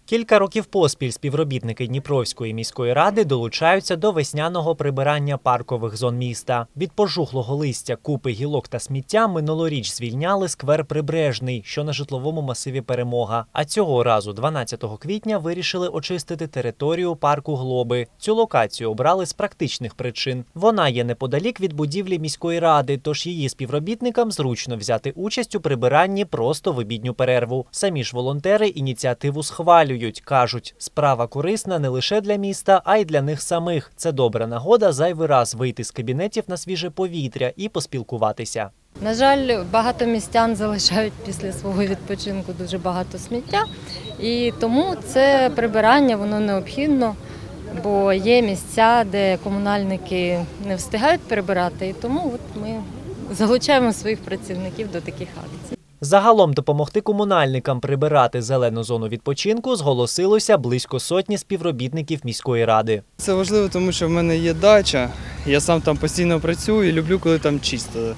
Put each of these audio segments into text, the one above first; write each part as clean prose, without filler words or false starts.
Кілька років поспіль співробітники Дніпровської міської ради долучаються до весняного прибирання паркових зон міста. Від пожухлого листя, купи гілок та сміття минулоріч звільняли сквер Прибережний, що на житловому масиві Перемога. А цього разу, 12 квітня, вирішили очистити територію парку Глоби. Цю локацію обрали з практичних причин. Вона є неподалік від будівлі міської ради, тож її співробітникам зручно взяти участь у прибиранні просто в обідню перерву. Самі ж волонтери ініціативу схвалюють. Кажуть, справа корисна не лише для міста, а й для них самих. Це добра нагода зайвий раз вийти з кабінетів на свіже повітря і поспілкуватися. На жаль, багато містян залишають після свого відпочинку дуже багато сміття. І тому це прибирання, воно необхідно, бо є місця, де комунальники не встигають прибирати. І тому ми залучаємо своїх працівників до таких акцій. Загалом допомогти комунальникам прибирати зелену зону відпочинку зголосилося близько сотні співробітників міської ради. Це важливо, тому що в мене є дача, я сам там постійно працюю і люблю, коли там чисто.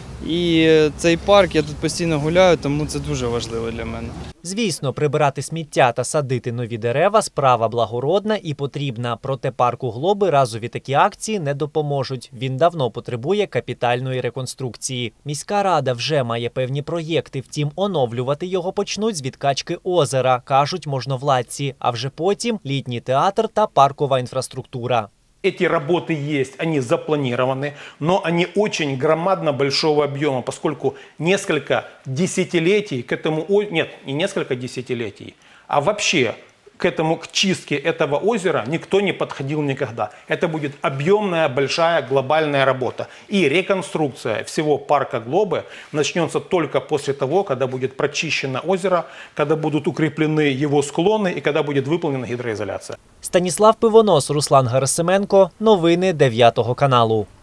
І цей парк, я тут постійно гуляю, тому це дуже важливо для мене. Звісно, прибирати сміття та садити нові дерева – справа благородна і потрібна. Проте парку Глоби разові такі акції не допоможуть. Він давно потребує капітальної реконструкції. Міська рада вже має певні проєкти, втім оновлювати його почнуть з відкачки озера, кажуть можновладці. А вже потім – літній театр та паркова інфраструктура. Эти работы есть, они запланированы, но они очень громадно большого объема, поскольку несколько десятилетий к этому, нет, не несколько десятилетий, а вообще к чистке этого озера никто не подходил никогда. Это будет объемная, большая, глобальная работа. И реконструкция всего парка Глобы начнется только после того, когда будет прочищено озеро, когда будут укреплены его склоны и когда будет выполнена гидроизоляция. Станіслав Пивонос, Руслан Герасименко. Новини 9 каналу.